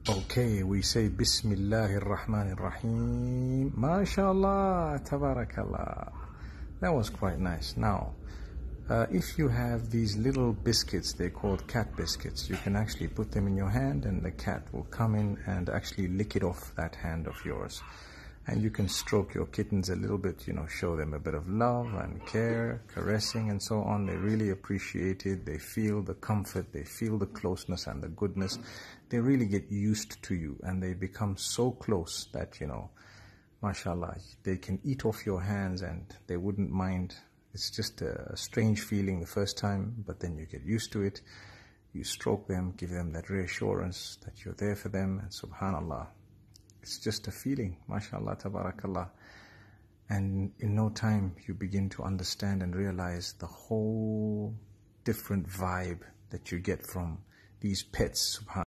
Okay, we say Bismillahir Rahmanir Rahim. MashaAllah, Tabarakallah. That was quite nice. Now, if you have these little biscuits, they're called cat biscuits, you can actually put them in your hand and the cat will come in and actually lick it off that hand of yours. And you can stroke your kittens a little bit, show them a bit of love and care, caressing and so on. They really appreciate it. They feel the comfort, they feel the closeness and the goodness. They really get used to you and they become so close that, mashallah, they can eat off your hands and they wouldn't mind. It's just a strange feeling the first time, but then you get used to it. You stroke them, give them that reassurance that you're there for them, and subhanallah. It's just a feeling, mashallah, tabarakallah. And in no time, you begin to understand and realize the whole different vibe that you get from these pets, subhanallah.